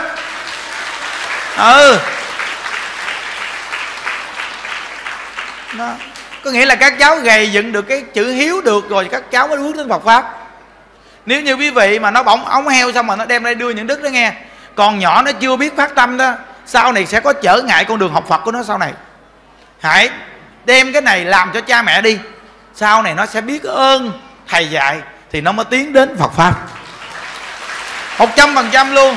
Đó. Có nghĩa là các cháu gầy dựng được cái chữ hiếu được rồi các cháu mới hướng đến Phật Pháp. Nếu như quý vị mà nó bỏng ống heo xong mà nó đem đây đưa những Đức đó nghe, còn nhỏ nó chưa biết phát tâm đó, sau này sẽ có trở ngại con đường học Phật của nó sau này. Hãy đem cái này làm cho cha mẹ đi, sau này nó sẽ biết ơn thầy dạy thì nó mới tiến đến Phật Pháp 100% luôn.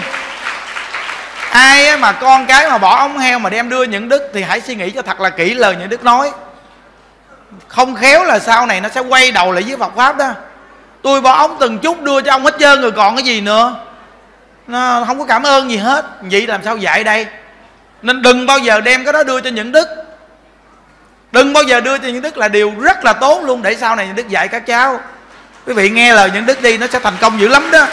Ai mà con cái mà bỏ ống heo mà đem đưa những Đức thì hãy suy nghĩ cho thật là kỹ lời những Đức nói. Không khéo là sau này nó sẽ quay đầu lại với Phật Pháp đó. Tôi bỏ ống từng chút đưa cho ông hết trơn rồi còn cái gì nữa, nó không có cảm ơn gì hết. Vậy làm sao dạy đây? Nên đừng bao giờ đem cái đó đưa cho những Đức. Đừng bao giờ đưa cho những Đức là điều rất là tốt luôn, để sau này những Đức dạy các cháu. Quý vị nghe lời những Đức đi, nó sẽ thành công dữ lắm đó.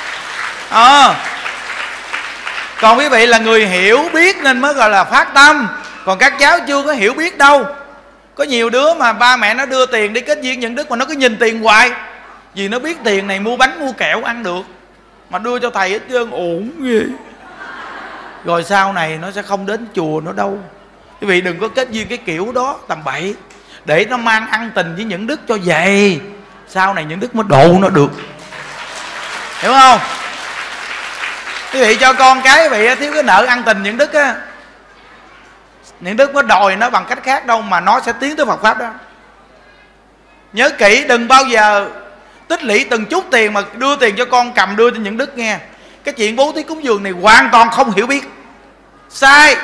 Còn quý vị là người hiểu biết nên mới gọi là phát tâm, còn các cháu chưa có hiểu biết đâu. Có nhiều đứa mà ba mẹ nó đưa tiền đi kết duyên những Đức mà nó cứ nhìn tiền hoài, vì nó biết tiền này mua bánh mua kẹo ăn được, mà đưa cho thầy hết trơn ổn ghê. Rồi sau này nó sẽ không đến chùa nữa đâu. Quý vị đừng có kết duyên cái kiểu đó tầm bậy, để nó mang ăn tình với những Đức cho vậy, sau này những Đức mới độ nó được. Hiểu không? Quý vị cho con cái quý vị thiếu cái nợ ăn tình những Đức á, những Đức mới đòi nó bằng cách khác đâu mà nó sẽ tiến tới Phật Pháp đó. Nhớ kỹ, đừng bao giờ tích lũy từng chút tiền mà đưa tiền cho con cầm đưa cho những Đức nghe. Cái chuyện bố thí cúng dường này hoàn toàn không hiểu biết, sai.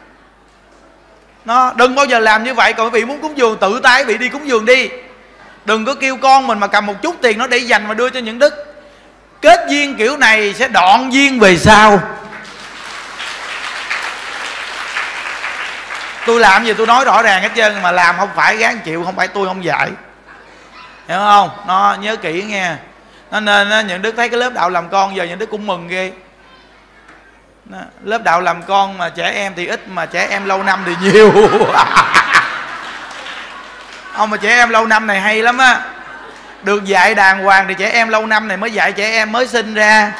Nó đừng bao giờ làm như vậy. Còn quý vị muốn cúng dường tự tay quý vị đi cúng dường đi, đừng có kêu con mình mà cầm một chút tiền nó để dành mà đưa cho những Đức. Kết duyên kiểu này sẽ đoạn duyên về sau. Tôi làm gì tôi nói rõ ràng hết trơn, mà làm không phải gán chịu, không phải tôi không dạy. Hiểu không? Nó nhớ kỹ nghe. Nó nên những Đức thấy cái lớp đạo làm con giờ những Đức cũng mừng ghê. Lớp đạo làm con mà trẻ em thì ít, mà trẻ em lâu năm thì nhiều. Ông mà trẻ em lâu năm này hay lắm á. Được dạy đàng hoàng thì trẻ em lâu năm này mới dạy trẻ em mới sinh ra.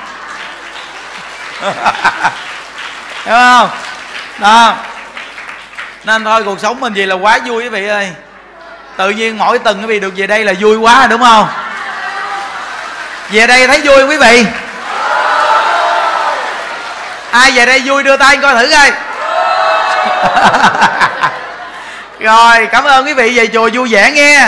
Hiểu không? Đó. Nên thôi cuộc sống mình gì là quá vui quý vị ơi. Tự nhiên mỗi tuần quý vị được về đây là vui quá đúng không? Về đây thấy vui quý vị? Ai về đây vui đưa tay coi thử coi. Rồi cảm ơn quý vị về chùa vui vẻ nghe.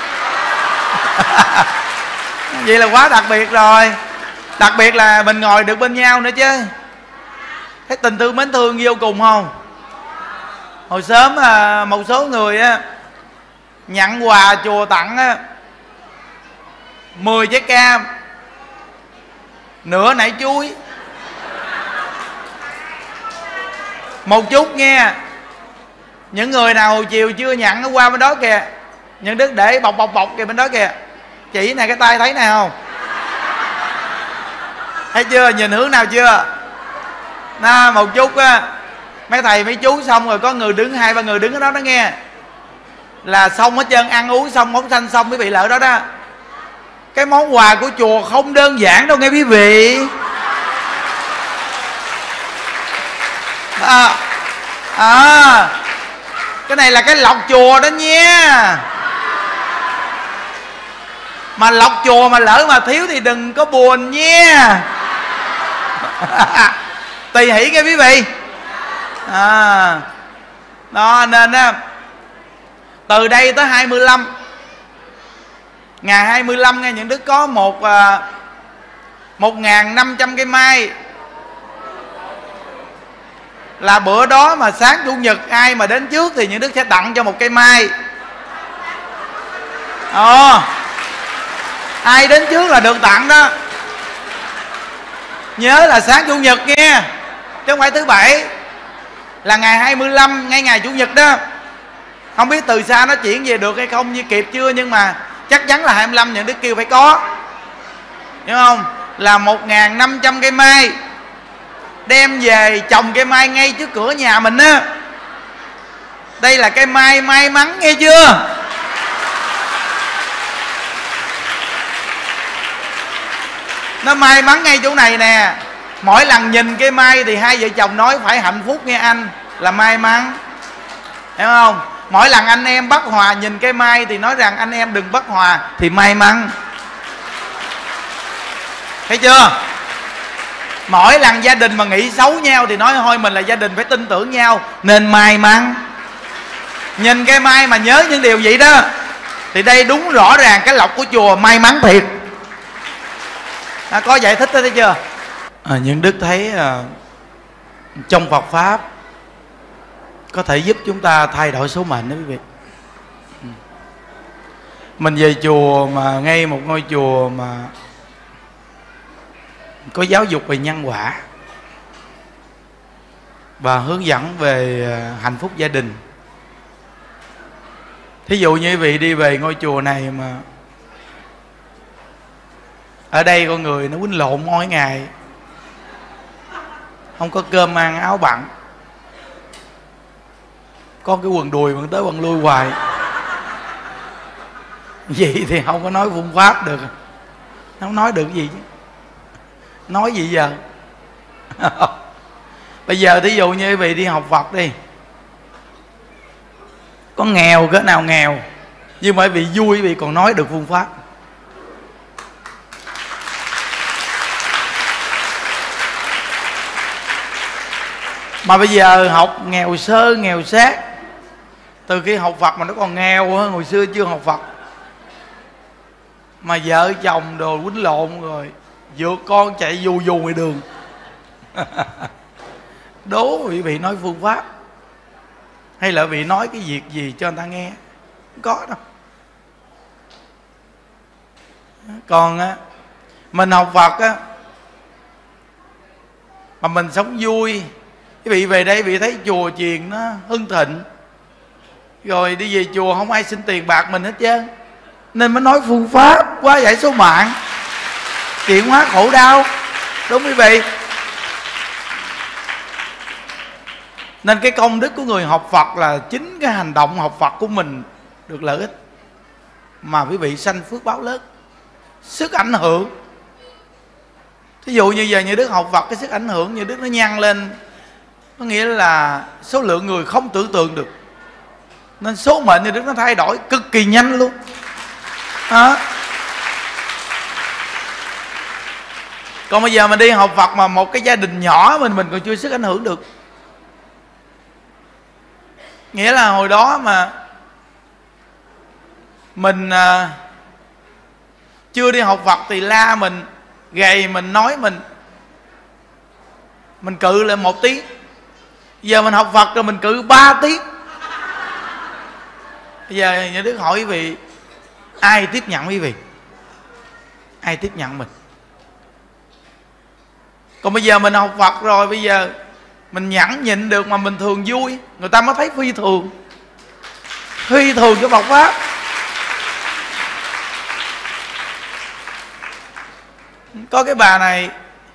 Vậy là quá đặc biệt rồi. Đặc biệt là mình ngồi được bên nhau nữa chứ. Thấy tình thương mến thương vô cùng không? Hồi sớm một số người á nhận quà chùa tặng á 10 trái cam, nửa nải chuối, một chút nghe. Những người nào hồi chiều chưa nhận nó qua bên đó kìa, những Đức để bọc kìa bên đó kìa. Chỉ này cái tay thấy này không? Thấy chưa? Nhìn hướng nào chưa? Nó một chút á, mấy thầy mấy chú xong rồi có người đứng 2-3 người đứng ở đó đó nghe, là xong hết trơn, ăn uống xong bóng xanh xong quý vị lợi đó đó. Cái món quà của chùa không đơn giản đâu nghe quý vị. Cái này là cái lộc chùa đó nha. Mà lộc chùa mà lỡ mà thiếu thì đừng có buồn nha. Tùy hỷ nghe quý vị. Đó nên á, từ đây tới 25, ngày 25 nghe những Đức có 1.500 cây mai. Là bữa đó mà sáng chủ nhật ai mà đến trước thì những Đức sẽ tặng cho một cây mai. Ai đến trước là được tặng đó. Nhớ là sáng chủ nhật nghe, chứ không phải thứ bảy. Là ngày 25, ngay ngày chủ nhật đó. Không biết từ xa nó chuyển về được hay không, như kịp chưa, nhưng mà chắc chắn là 25 những đức kêu phải có, hiểu không? Là 1.500 cây mai đem về trồng cây mai ngay trước cửa nhà mình á. Đây là cây mai may mắn, nghe chưa? Nó may mắn ngay chỗ này nè. Mỗi lần nhìn cây mai thì hai vợ chồng nói phải hạnh phúc nghe anh, là may mắn, hiểu không? Mỗi lần anh em bất hòa nhìn cây mai thì nói rằng anh em đừng bất hòa thì may mắn, thấy chưa? Mỗi lần gia đình mà nghĩ xấu nhau thì nói thôi mình là gia đình phải tin tưởng nhau nên may mắn. Nhìn cây mai mà nhớ những điều vậy đó thì đây đúng rõ ràng cái lộc của chùa may mắn thiệt. Có giải thích đó, thấy chưa? Những đức thấy trong Phật Pháp có thể giúp chúng ta thay đổi số mệnh đó quý vị. Mình về chùa mà ngay một ngôi chùa mà có giáo dục về nhân quả và hướng dẫn về hạnh phúc gia đình. Thí dụ như quý vị đi về ngôi chùa này mà ở đây con người nó quýnh lộn mỗi ngày, không có cơm ăn áo bặn, có cái quần đùi vẫn tới quần lui hoài, vậy thì không có nói phương pháp được, không nói được gì chứ. Nói gì giờ? Bây giờ thí dụ như quý vị đi học Phật đi, có nghèo cỡ nào nghèo, nhưng mà quý vị vui quý vị còn nói được phương pháp. Mà bây giờ học nghèo sơ nghèo sát, từ khi học Phật mà nó còn nghèo hơn hồi xưa chưa học Phật, mà vợ chồng đồ quýnh lộn rồi vượt con chạy dù dù ngoài đường. Đố quý vị nói phương pháp, hay là quý vị nói cái việc gì cho người ta nghe? Không có đâu. Còn á, mình học Phật á mà mình sống vui, quý vị về đây quý vị thấy chùa chiền nó hưng thịnh, rồi đi về chùa không ai xin tiền bạc mình hết trơn, nên mới nói phương pháp hóa giải số mạng, chuyển hóa khổ đau, đúng quý vị? Nên cái công đức của người học Phật là chính cái hành động học Phật của mình được lợi ích, mà quý vị sanh phước báo lớn, sức ảnh hưởng. Thí dụ như giờ Như Đức học Phật, cái sức ảnh hưởng Như Đức nó nhân lên, có nghĩa là số lượng người không tưởng tượng được, nên số mệnh Như Đức nó thay đổi cực kỳ nhanh luôn đó. Còn bây giờ mình đi học Phật mà một cái gia đình nhỏ mình còn chưa sức ảnh hưởng được. Nghĩa là hồi đó mà mình chưa đi học Phật thì la mình, gầy mình, nói mình cự lại 1 tiếng. Giờ mình học Phật rồi mình cự 3 tiếng. Bây giờ Như Đức hỏi quý vị, ai tiếp nhận quý vị? Ai tiếp nhận mình? Còn bây giờ mình học Phật rồi, bây giờ mình nhẫn nhịn được mà mình thường vui, người ta mới thấy phi thường. Phi thường cái Phật Pháp. Có cái bà này,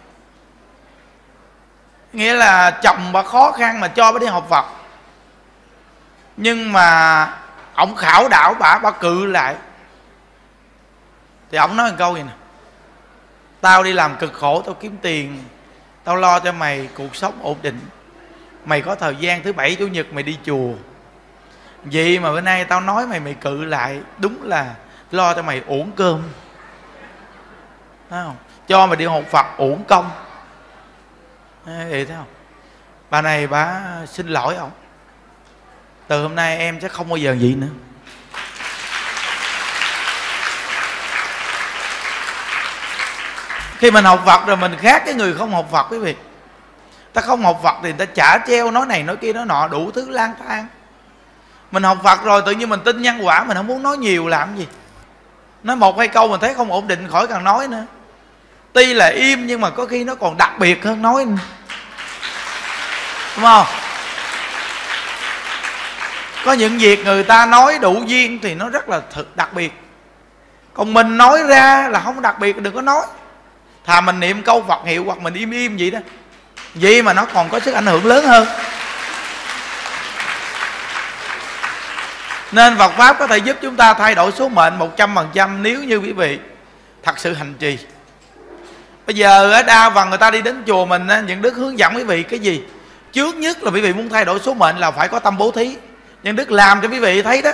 nghĩa là chồng bà khó khăn mà cho bà đi học Phật, nhưng mà ổng khảo đảo bà cự lại. Thì ổng nói một câu gì nè: tao đi làm cực khổ, tao kiếm tiền, tao lo cho mày cuộc sống ổn định, mày có thời gian thứ Bảy Chủ nhật mày đi chùa, vậy mà bữa nay tao nói mày cự lại, đúng là lo cho mày uổng cơm, thấy không? Cho mày đi học Phật uổng công. Vậy thấy không? Bà này bà xin lỗi ông, từ hôm nay em sẽ không bao giờ vậy nữa. Khi mình học Phật rồi mình khác cái người không học Phật quý vị. Ta không học Phật thì người ta chả treo, nói này nói kia nói nọ, đủ thứ lang thang. Mình học Phật rồi tự nhiên mình tin nhân quả, mình không muốn nói nhiều làm gì. Nói 1 2 câu mình thấy không ổn định khỏi cần nói nữa. Tuy là im nhưng mà có khi nó còn đặc biệt hơn nói nữa. Đúng không? Có những việc người ta nói đủ duyên thì nó rất là đặc biệt. Còn mình nói ra là không đặc biệt, đừng có nói. Thà mình niệm câu Phật hiệu hoặc mình im im vậy đó, vậy mà nó còn có sức ảnh hưởng lớn hơn. Nên Phật Pháp có thể giúp chúng ta thay đổi số mệnh 100% nếu như quý vị thật sự hành trì. Bây giờ ở đa phần người ta đi đến chùa mình, những đức hướng dẫn quý vị cái gì? Trước nhất là quý vị muốn thay đổi số mệnh là phải có tâm bố thí. Những đức làm cho quý vị thấy đó,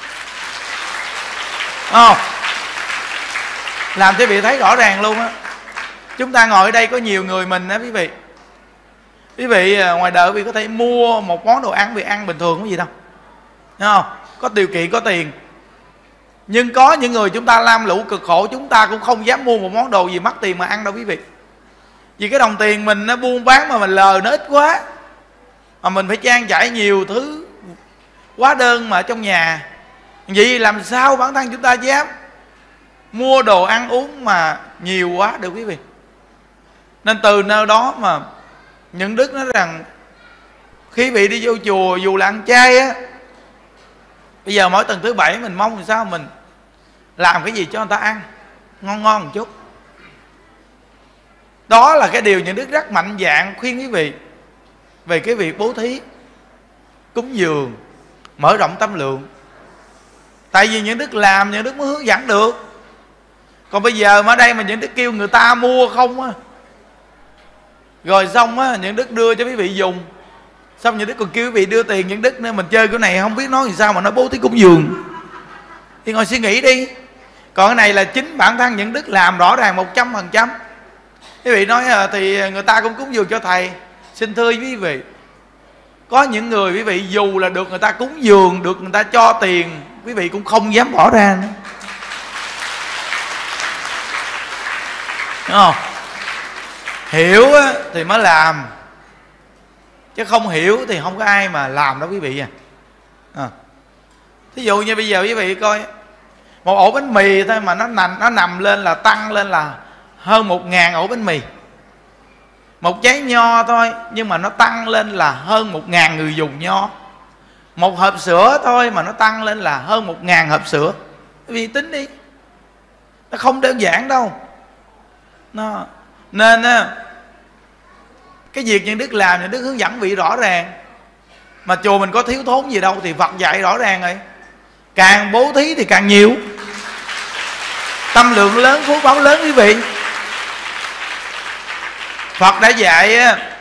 không? Làm cho quý vị thấy rõ ràng luôn á. Chúng ta ngồi ở đây có nhiều người mình á quý vị. Quý vị ngoài đời quý vị có thể mua một món đồ ăn, quý vị ăn bình thường có gì đâu, thấy không? Có điều kiện, có tiền. Nhưng có những người chúng ta lam lũ cực khổ, chúng ta cũng không dám mua một món đồ gì mắc tiền mà ăn đâu quý vị. Vì cái đồng tiền mình nó buôn bán mà mình lời nó ít quá, mà mình phải trang trải nhiều thứ hóa đơn mà ở trong nhà. Vậy làm sao bản thân chúng ta dám mua đồ ăn uống mà nhiều quá được quý vị. Nên từ nơi đó mà những đức nói rằng khi vị đi vô chùa dù là ăn chay á, bây giờ mỗi tuần thứ bảy mình mong làm sao mình làm cái gì cho người ta ăn ngon ngon một chút. Đó là cái điều những đức rất mạnh dạn khuyên quý vị về cái việc bố thí, cúng dường, mở rộng tâm lượng. Tại vì những đức làm, những đức mới hướng dẫn được. Còn bây giờ mà ở đây mà những đức kêu người ta mua không á, rồi xong á những đức đưa cho quý vị dùng, xong những đức còn kêu quý vị đưa tiền những đức nữa, mình chơi cái này không biết nói làm sao mà nó bố thí cúng dường. Thì ngồi suy nghĩ đi. Còn cái này là chính bản thân những đức làm rõ ràng 100%. Quý vị nói thì người ta cũng cúng dường cho thầy. Xin thưa quý vị, có những người quý vị dù là được người ta cúng dường, được người ta cho tiền, quý vị cũng không dám bỏ ra nữa, đúng không? Hiểu thì mới làm, chứ không hiểu thì không có ai mà làm đâu quý vị à. Thí dụ như bây giờ quý vị coi một ổ bánh mì thôi mà nó nằm lên là tăng lên là hơn 1.000 ổ bánh mì. Một trái nho thôi nhưng mà nó tăng lên là hơn 1.000 người dùng nho. Một hộp sữa thôi mà nó tăng lên là hơn 1.000 hộp sữa. Quý vị tính đi, nó không đơn giản đâu. Nên cái việc những đức làm, những đức hướng dẫn vị rõ ràng. Mà chùa mình có thiếu thốn gì đâu, thì Phật dạy rõ ràng rồi. Càng bố thí thì càng nhiều, tâm lượng lớn, phước báo lớn quý vị. Phật đã dạy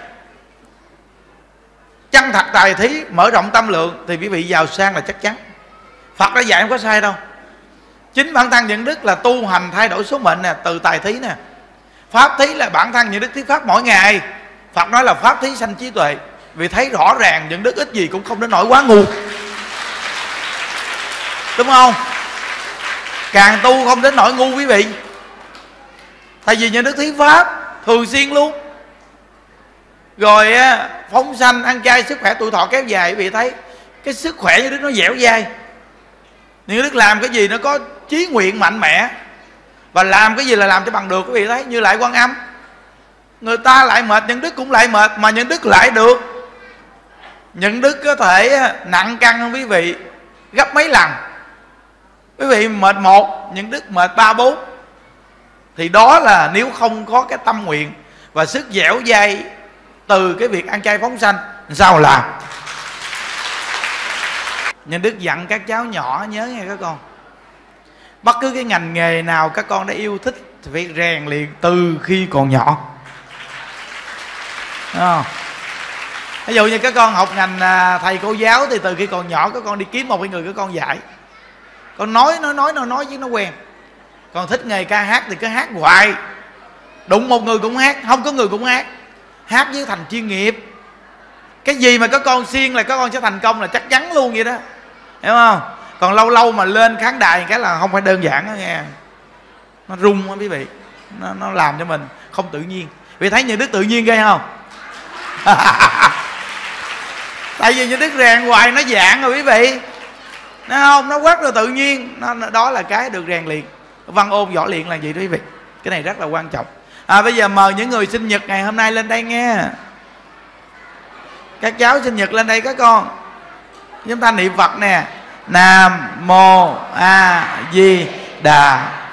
chân thật tài thí, mở rộng tâm lượng thì quý vị giàu sang là chắc chắn. Phật đã dạy không có sai đâu. Chính bản thân những đức là tu hành thay đổi số mệnh nè, từ tài thí nè. Pháp thí là bản thân những đức thí pháp mỗi ngày. Phật nói là pháp thí sanh trí tuệ, vì thấy rõ ràng những đức ít gì cũng không đến nỗi quá ngu, đúng không? Càng tu không đến nỗi ngu quý vị. Tại vì những đức thí pháp thường xuyên luôn. Rồi phóng sanh, ăn chay, sức khỏe tuổi thọ kéo dài. Quý vị thấy cái sức khỏe như đức nó dẻo dai. Những đức làm cái gì nó có chí nguyện mạnh mẽ, và làm cái gì là làm cho bằng được. Quý vị thấy Như Lai Quan Âm, người ta lại mệt, những đức cũng lại mệt, mà những đức lại được. Những đức có thể nặng cân hơn quý vị gấp mấy lần. Quý vị mệt 1, những đức mệt 3, 4. Thì đó là nếu không có cái tâm nguyện và sức dẻo dai từ cái việc ăn chay phóng sanh, sao làm. Nhân đức dặn các cháu nhỏ nhớ nghe các con, bất cứ cái ngành nghề nào các con đã yêu thích thì phải rèn luyện từ khi còn nhỏ. Đúng không? Ví dụ như các con học ngành thầy cô giáo thì từ khi còn nhỏ các con đi kiếm một cái người các con dạy. Con nói chứ nó quen. Còn thích nghề ca hát thì cứ hát hoài, đụng một người cũng hát, không có người cũng hát. Hát với thành chuyên nghiệp. Cái gì mà các con siêng là các con sẽ thành công là chắc chắn luôn vậy đó, hiểu không? Còn lâu lâu mà lên khán đài cái là không phải đơn giản đó nghe. Nó rung á quý vị, nó làm cho mình không tự nhiên. Vì thấy những đức tự nhiên ghê không? Tại vì những đức rèn hoài nó dạng rồi quý vị, nó không, nó quát rồi tự nhiên. Đó là cái được rèn luyện. Văn ôn võ luyện là gì đó quý vị. Cái này rất là quan trọng. Bây giờ mời những người sinh nhật ngày hôm nay lên đây nghe. Các cháu sinh nhật lên đây các con. Chúng ta niệm Phật nè. Nam Mô A Di Đà